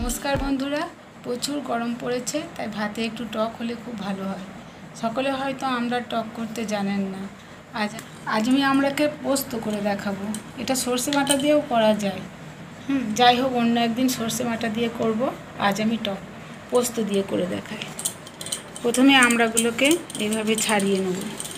নমস্কার বন্ধুরা, প্রচুর গরম পড়েছে, তাই ভাতে একটু টক হলে খুব ভালো হয়। সকলে হয়তো আমরা টক করতে জানেন না। আজ আমি আমরাকে পোস্ত করে দেখাবো। এটা সর্ষে বাটা দিয়েও করা যায়। যাই হোক, অন্য একদিন সর্ষে বাটা দিয়ে করব। আজ আমি টক পোস্ত দিয়ে করে দেখাই। প্রথমে আমড়াগুলোকে এইভাবে ছাড়িয়ে নেব।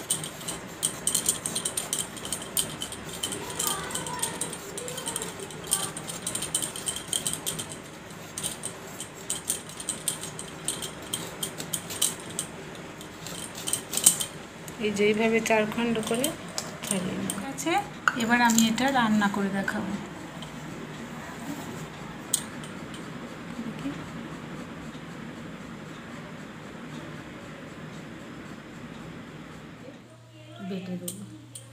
এই যে এইভাবে চারখণ্ড করে ছাড়িয়ে নেব। আছে, এবার আমি এটা রান্না করে দেখাবো। বেটে দেবো।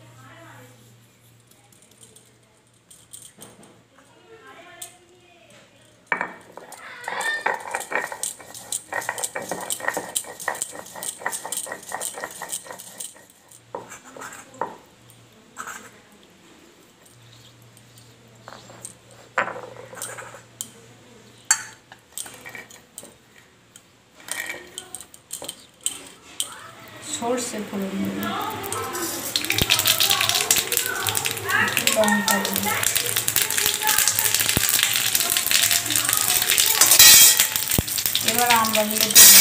সর্ষে ফোড়ন দেবো, লঙ্কা দেবো, এবার আমড়াগুলো দেবো।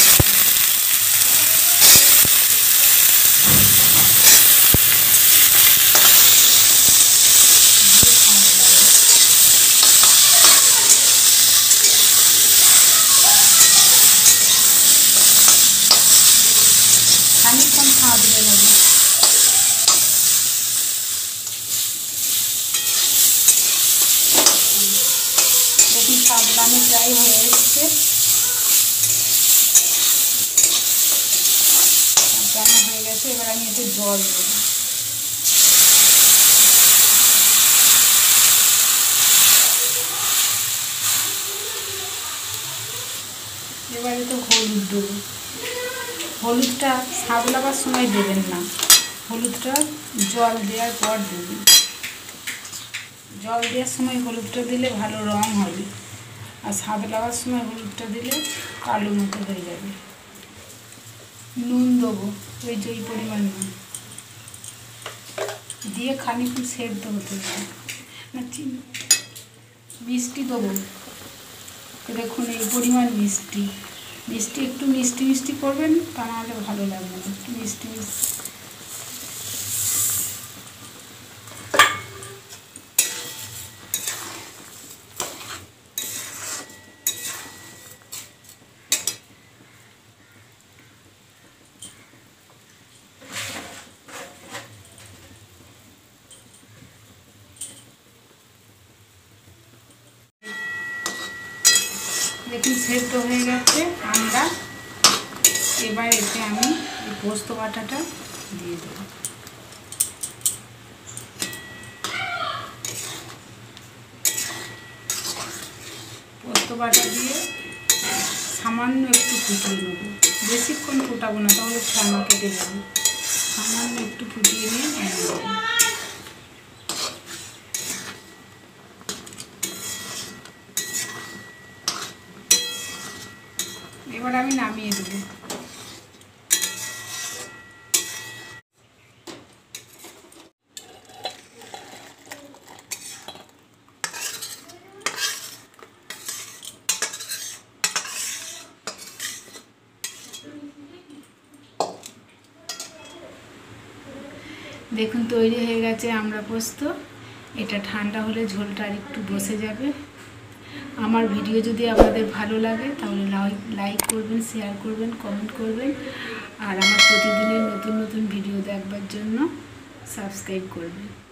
খানিকক্ষণ সাঁতলে নেব। দেখুন, সাঁতলানো প্রায় হয়ে এসছে। সাঁতলানো হয়ে গেছে, এবার আমি একটু জল দেবো। এবার একটু হলুদ দেবো। হলুদটা সাঁতলাবার সময় দেবেন না, হলুদটা জল দেওয়ার পর দেবেন। জল দেওয়ার সময় হলুদটা দিলে ভালো রং হবে, আর সাঁতলাবার সময় হলুদটা দিলে কালো মতো হয়ে যাবে। নুন দেবো, ওই যে এই পরিমাণ নুন দিয়ে খানিকক্ষণ সেদ্ধ হতে হবে। না, চিনি, মিষ্টি দেবো। দেখুন এই পরিমাণ মিষ্টি। মিষ্টি একটু মিষ্টি মিষ্টি করবেন, তা নাহলে ভালো লাগবে না। একটু মিষ্টি মিষ্টি। দেখুন সেদ্ধ হয়ে গেছে আমরা। এবার এতে আমি এই পোস্ত বাটাটা দিয়ে দেবো। পোস্ত বাটা দিয়ে সামান্য একটু ফুটিয়ে নেবো। বেশিক্ষণ ফোটাবো না, তাহলে ছানা কেটে যাবে। সামান্য একটু ফুটিয়ে নিয়ে নামিয়ে দেবো। এবার আমি নামিয়ে দেবো। দেখুন তৈরি হয়ে গেছে আমড়া পোস্ত। এটা ঠান্ডা হলে ঝোলটা আর একটু বসে যাবে। আমার ভিডিও যদি আপনাদের ভালো লাগে তাহলে লাইক করবেন, শেয়ার করবেন, কমেন্ট করবেন, আর আমার প্রতিদিনের নতুন নতুন ভিডিও দেখবার জন্য সাবস্ক্রাইব করবেন।